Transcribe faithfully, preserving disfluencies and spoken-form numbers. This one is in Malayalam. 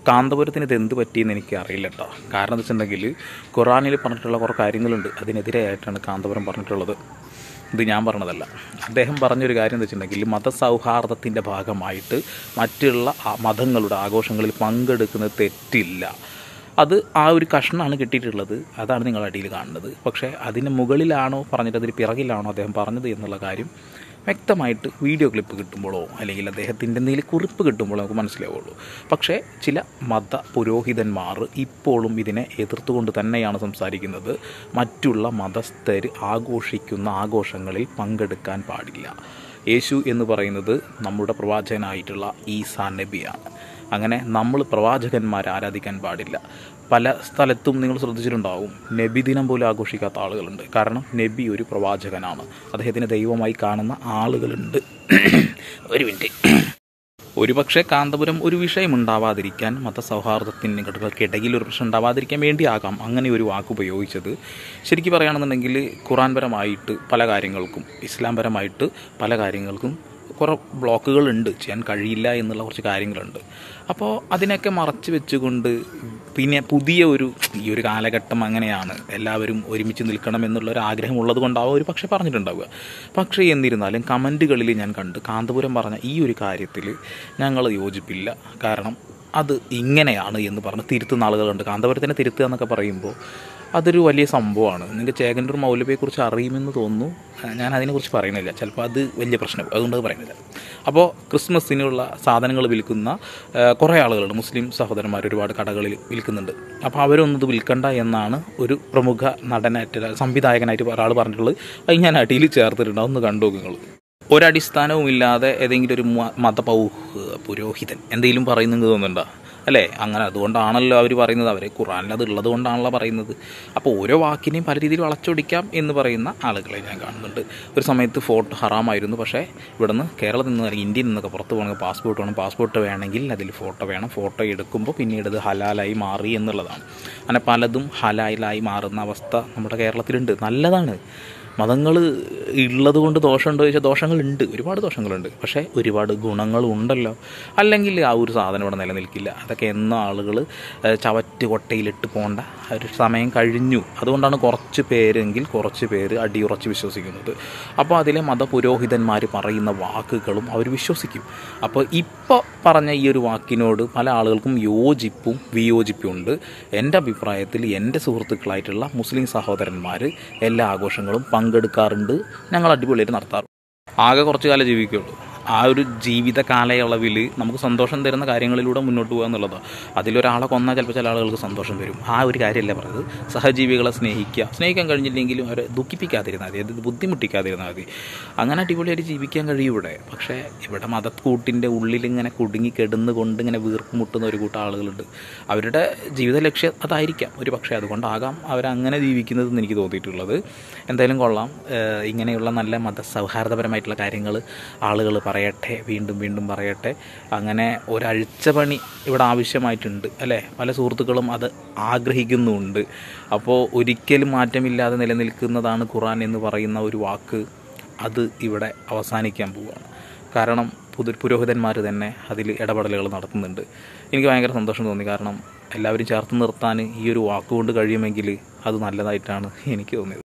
കാന്തപുരത്തിന് ഇത് എന്ത് പറ്റിയെന്ന് എനിക്ക് അറിയില്ല കേട്ടോ. കാരണം എന്താ വെച്ചിട്ടുണ്ടെങ്കിൽ ഖുറാനിൽ പറഞ്ഞിട്ടുള്ള കുറേ കാര്യങ്ങളുണ്ട്, അതിനെതിരെയായിട്ടാണ് കാന്തപുരം പറഞ്ഞിട്ടുള്ളത്. ഇത് ഞാൻ പറഞ്ഞതല്ല. അദ്ദേഹം പറഞ്ഞൊരു കാര്യം എന്താ വെച്ചിട്ടുണ്ടെങ്കിൽ മതസൗഹാർദ്ദത്തിൻ്റെ ഭാഗമായിട്ട് മറ്റുള്ള മതങ്ങളുടെ ആഘോഷങ്ങളിൽ പങ്കെടുക്കുന്നത് തെറ്റില്ല. അത് ആ ഒരു കഷ്ണമാണ് കിട്ടിയിട്ടുള്ളത്, അതാണ് നിങ്ങൾ അടിയിൽ കാണുന്നത്. പക്ഷേ അതിന് മുകളിലാണോ പറഞ്ഞിട്ട് അതിന് പിറകിലാണോ അദ്ദേഹം പറഞ്ഞത് എന്നുള്ള കാര്യം വ്യക്തമായിട്ട് വീഡിയോ ക്ലിപ്പ് കിട്ടുമ്പോഴോ അല്ലെങ്കിൽ അദ്ദേഹത്തിൻ്റെ എന്തെങ്കിലും കുറിപ്പ് കിട്ടുമ്പോഴോ നമുക്ക് മനസ്സിലാവുള്ളൂ. പക്ഷേ ചില മത പുരോഹിതന്മാർ ഇപ്പോഴും ഇതിനെ എതിർത്തുകൊണ്ട് തന്നെയാണ് സംസാരിക്കുന്നത്. മറ്റുള്ള മതസ്ഥർ ആഘോഷിക്കുന്ന ആഘോഷങ്ങളിൽ പങ്കെടുക്കാൻ പാടില്ല. യേശു എന്ന് പറയുന്നത് നമ്മുടെ പ്രവാചകനായിട്ടുള്ള ഈസാ നബിയാണ്. അങ്ങനെ നമ്മൾ പ്രവാചകന്മാരെ ആരാധിക്കാൻ പാടില്ല. പല സ്ഥലത്തും നിങ്ങൾ ശ്രദ്ധിച്ചിട്ടുണ്ടാവും, നബി ദിനം പോലും ആഘോഷിക്കാത്ത ആളുകളുണ്ട്. കാരണം നബി ഒരു പ്രവാചകനാണ്, അദ്ദേഹത്തിന് ദൈവമായി കാണുന്ന ആളുകളുണ്ട്. ഒരു മിനിറ്റ്. ഒരുപക്ഷെ കാന്തപുരം ഒരു വിഷയം ഉണ്ടാവാതിരിക്കാൻ, മതസൗഹാർദ്ദത്തിന് ഘടകങ്ങൾക്കിടയിൽ ഒരു പ്രശ്നം ഉണ്ടാവാതിരിക്കാൻ വേണ്ടിയാകാം അങ്ങനെ ഒരു വാക്ക് ഉപയോഗിച്ചത്. ശരിക്കും പറയുകയാണെന്നുണ്ടെങ്കിൽ ഖുറാൻപരമായിട്ട് പല കാര്യങ്ങൾക്കും ഇസ്ലാംപരമായിട്ട് പല കാര്യങ്ങൾക്കും കുറേ ബ്ലോക്കുകളുണ്ട്, ചെയ്യാൻ കഴിയില്ല എന്നുള്ള കുറച്ച് കാര്യങ്ങളുണ്ട്. അപ്പോൾ അതിനൊക്കെ മറച്ച് വെച്ചുകൊണ്ട് പിന്നെ പുതിയ ഒരു ഈ ഒരു കാലഘട്ടം അങ്ങനെയാണ്, എല്ലാവരും ഒരുമിച്ച് നിൽക്കണം എന്നുള്ളൊരു ആഗ്രഹമുള്ളത് കൊണ്ടാവും ഒരു പക്ഷേ പറഞ്ഞിട്ടുണ്ടാവുക. പക്ഷേ എന്നിരുന്നാലും കമൻറ്റുകളിൽ ഞാൻ കണ്ട് കാന്തപുരം പറഞ്ഞ ഈ ഒരു കാര്യത്തിൽ ഞങ്ങൾ യോജിപ്പില്ല, കാരണം അത് ഇങ്ങനെയാണ് എന്ന് പറഞ്ഞ് തിരുത്തുന്ന ആളുകളുണ്ട്. കാന്തപുരത്തിനെ തിരുത്തുക എന്നൊക്കെ പറയുമ്പോൾ അതൊരു വലിയ സംഭവമാണ്. നിങ്ങൾക്ക് ചേകന്നൂർ മൗലവിയെക്കുറിച്ച് അറിയുമെന്ന് തോന്നുന്നു, ഞാൻ അതിനെക്കുറിച്ച് പറയുന്നില്ല, ചിലപ്പോൾ അത് വലിയ പ്രശ്നം, അതുകൊണ്ട് അത് പറയുന്നില്ല. അപ്പോൾ ക്രിസ്മസിനുള്ള സാധനങ്ങൾ വിൽക്കുന്ന കുറേ ആളുകളുണ്ട്, മുസ്ലിം സഹോദരന്മാർ ഒരുപാട് കടകളിൽ വിൽക്കുന്നുണ്ട്. അപ്പോൾ അവരൊന്നത് വിൽക്കണ്ട എന്നാണ് ഒരു പ്രമുഖ നടനായിട്ട് സംവിധായകനായിട്ട് ഒരാൾ പറഞ്ഞിട്ടുള്ളത്. അത് ഞാൻ അടിയിൽ ചേർത്തിട്ടുണ്ട്, അതൊന്ന് കണ്ടു നിങ്ങൾ. ഒരടിസ്ഥാനവും ഇല്ലാതെ ഏതെങ്കിലും ഒരു മത പൗ പുരോഹിതൻ എന്തെങ്കിലും പറയുന്നെങ്കിൽ തോന്നുന്നുണ്ടോ അല്ലേ? അങ്ങനെ അതുകൊണ്ടാണല്ലോ അവർ പറയുന്നത്, അവർ ഖുറാനിൽ അത് ഉള്ളത് കൊണ്ടാണല്ലോ പറയുന്നത്. അപ്പോൾ ഓരോ വാക്കിനെയും പല രീതിയിൽ വളച്ചൊടിക്കാം എന്ന് പറയുന്ന ആളുകളെ ഞാൻ കാണുന്നുണ്ട്. ഒരു സമയത്ത് ഫോട്ടോ ഹറാമായിരുന്നു, പക്ഷേ ഇവിടെ നിന്ന് കേരളത്തിൽ നിന്ന് അല്ലെങ്കിൽ ഇന്ത്യയിൽ നിന്നൊക്കെ പുറത്ത് പോകണമെങ്കിൽ പാസ്പോർട്ട് വേണം, പാസ്പോർട്ട് വേണമെങ്കിൽ അതിൽ ഫോട്ടോ വേണം, ഫോട്ടോ എടുക്കുമ്പോൾ പിന്നീട് അത് ഹലാലായി മാറി എന്നുള്ളതാണ്. അങ്ങനെ പലതും ഹലാലായി മാറുന്ന അവസ്ഥ നമ്മുടെ കേരളത്തിലുണ്ട്. നല്ലതാണ്. മതങ്ങൾ ഉള്ളത് കൊണ്ട് ദോഷമുണ്ടോ ചോദിച്ചാൽ ദോഷങ്ങളുണ്ട്, ഒരുപാട് ദോഷങ്ങളുണ്ട്. പക്ഷേ ഒരുപാട് ഗുണങ്ങളും ഉണ്ടല്ലോ. അല്ലെങ്കിൽ ആ ഒരു സാധനം ഇവിടെ നിലനിൽക്കില്ല. അതൊക്കെ എന്ന ആളുകൾ ചവറ്റ് കൊട്ടയിലിട്ട് പോകേണ്ട ഒരു സമയം കഴിഞ്ഞു. അതുകൊണ്ടാണ് കുറച്ച് പേരെങ്കിൽ കുറച്ച് പേര് അടിയുറച്ച് വിശ്വസിക്കുന്നത്. അപ്പോൾ അതിലെ മതപുരോഹിതന്മാർ പറയുന്ന വാക്കുകളും അവർ വിശ്വസിക്കും. അപ്പോൾ ഇപ്പോൾ പറഞ്ഞ ഈ ഒരു വാക്കിനോട് പല ആളുകൾക്കും യോജിപ്പും വിയോജിപ്പും ഉണ്ട്. എൻ്റെ അഭിപ്രായത്തിൽ എൻ്റെ സുഹൃത്തുക്കളായിട്ടുള്ള മുസ്ലിം സഹോദരന്മാർ എല്ലാ ആഘോഷങ്ങളും പങ്കെടുക്കാറുണ്ട്, ഞങ്ങൾ അടിപൊളിയായിട്ട് നടത്താറുണ്ട്. ആകെ കുറച്ച് കാലം ജീവിക്കുകയുള്ളൂ. ആ ഒരു ജീവിത കാലയളവിൽ നമുക്ക് സന്തോഷം തരുന്ന കാര്യങ്ങളിലൂടെ മുന്നോട്ട് പോകുക എന്നുള്ളതാണ്. അതിലൊരാളെ കൊന്നാൽ ചിലപ്പോൾ ചില ആളുകൾക്ക് സന്തോഷം വരും. ആ ഒരു കാര്യമല്ല പറയുന്നത്. സഹജീവികളെ സ്നേഹിക്കുക, സ്നേഹിക്കാൻ കഴിഞ്ഞില്ലെങ്കിലും അവരെ ദുഃഖിപ്പിക്കാതിരുന്നാൽ മതി, അത് ബുദ്ധിമുട്ടിക്കാതിരുന്നാൽ മതി. അങ്ങനെ അടിപൊളിയായിട്ട് ജീവിക്കാൻ കഴിയും ഇവിടെ. പക്ഷേ ഇവിടെ മതക്കൂട്ടിൻ്റെ ഉള്ളിലിങ്ങനെ കുടുങ്ങി കിടന്നു കൊണ്ട് ഇങ്ങനെ വീർപ്പ് മുട്ടുന്ന ഒരു കൂട്ടം ആളുകളുണ്ട്. അവരുടെ ജീവിത ലക്ഷ്യം അതായിരിക്കാം ഒരു പക്ഷേ, അതുകൊണ്ടാകാം അവരങ്ങനെ ജീവിക്കുന്നതെന്ന് എനിക്ക് തോന്നിയിട്ടുള്ളത്. എന്തായാലും കൊള്ളാം. ഇങ്ങനെയുള്ള നല്ല മതസൗഹാർദ്ദപരമായിട്ടുള്ള കാര്യങ്ങൾ ആളുകൾ പറയട്ടെ, വീണ്ടും വീണ്ടും പറയട്ടെ. അങ്ങനെ ഒരഴിച്ചപണി ഇവിടെ ആവശ്യമായിട്ടുണ്ട് അല്ലേ? പല സുഹൃത്തുക്കളും അത് ആഗ്രഹിക്കുന്നുമുണ്ട്. അപ്പോൾ ഒരിക്കലും മാറ്റമില്ലാതെ നിലനിൽക്കുന്നതാണ് ഖുറാൻ എന്ന് പറയുന്ന ഒരു വാക്ക്, അത് ഇവിടെ അവസാനിക്കാൻ പോവുകയാണ്. കാരണം പുതു പുരോഹിതന്മാർ തന്നെ അതിൽ ഇടപെടലുകൾ നടത്തുന്നുണ്ട്. എനിക്ക് ഭയങ്കര സന്തോഷം തോന്നി. കാരണം എല്ലാവരും ചേർത്ത് നിർത്താൻ ഈ ഒരു വാക്കുകൊണ്ട് കഴിയുമെങ്കിൽ അത് നല്ലതായിട്ടാണ് എനിക്ക് തോന്നിയത്.